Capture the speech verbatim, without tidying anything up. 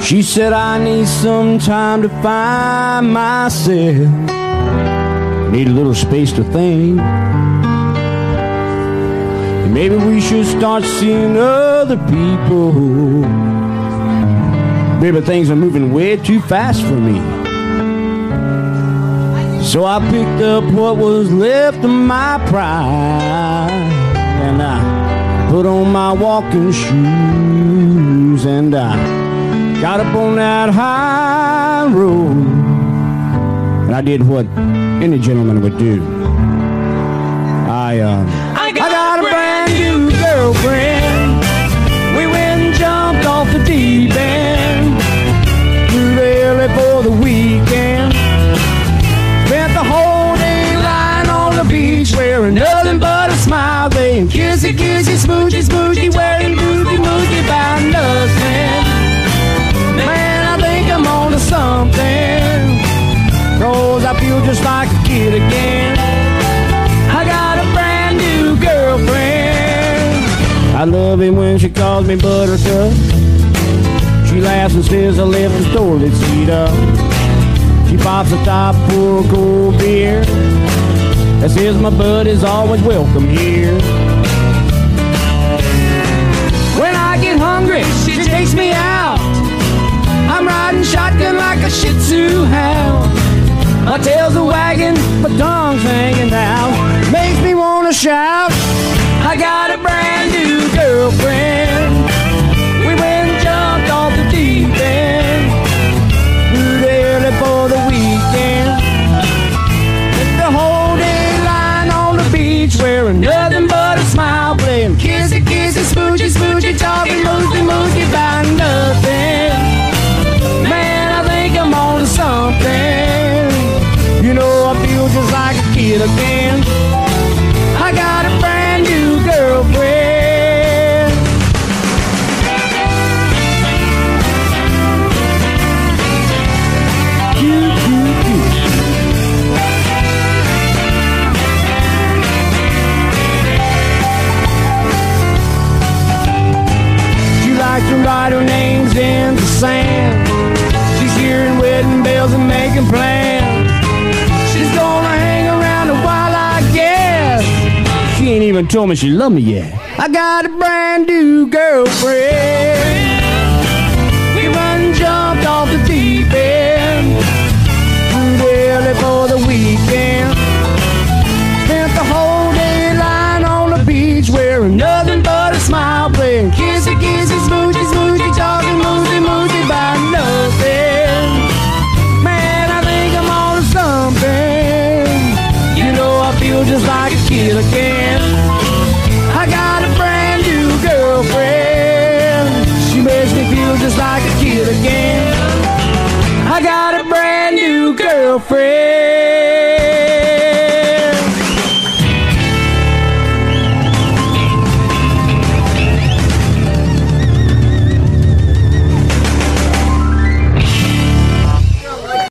She said I need some time to find myself, need a little space to think. Maybe we should start seeing other people. Baby, things are moving way too fast for me. So I picked up what was left of my pride, and I put on my walking shoes, and I got up on that high road, and I did what any gentleman would do. I, uh, I got, I got a brand new girlfriend. We went and jumped off the deep end, flew early for the weekend. Spent the whole day lying on the beach, wearing nothing but a smile, saying kissy, kissy, smoochy, smoochy, wearing booty, moochy by nothing. Man, I think I'm on to something, 'cause I feel just like a kid again. I got a brand new girlfriend. I love it when she calls me Buttercup. She laughs and says I left the toilet seat up. She pops the top for a cold beer that says my bud is always welcome here. When I get hungry, she takes me out. I'm riding shotgun like a Shih Tzu hound. My tail's a wagging, my tongue's hanging out. Makes me wanna shout, I got a brand new girlfriend. We went and jumped off the deep end, flew early for the weekend. Spent the whole day lying on the beach, wearing nothing but a smile, playing kissy, kissy, smoochy, smoochy, talking moosey, moosey about nothing. Man, I think I'm on to something. You know, I feel just like a kid again. I got a brand new girlfriend. Cute, cute, cute. She likes to write her names in the sand. She's hearing wedding bells and making plans. She's gonna hang around a while, I guess. She ain't even told me she loved me yet. I got a brand new girlfriend. We run and jumped off the deep end, flew early for the weekend. Spent the whole day lying on the beach, wearing nothing but a smile, playing kissy, kissy, smoochy, smoochy, talking moosey, moosey about nothing. Man, I think I'm on to something. You know, I feel just like a kid again. I got a brand new girlfriend. She makes me feel just like a kid again. I got a brand new girlfriend.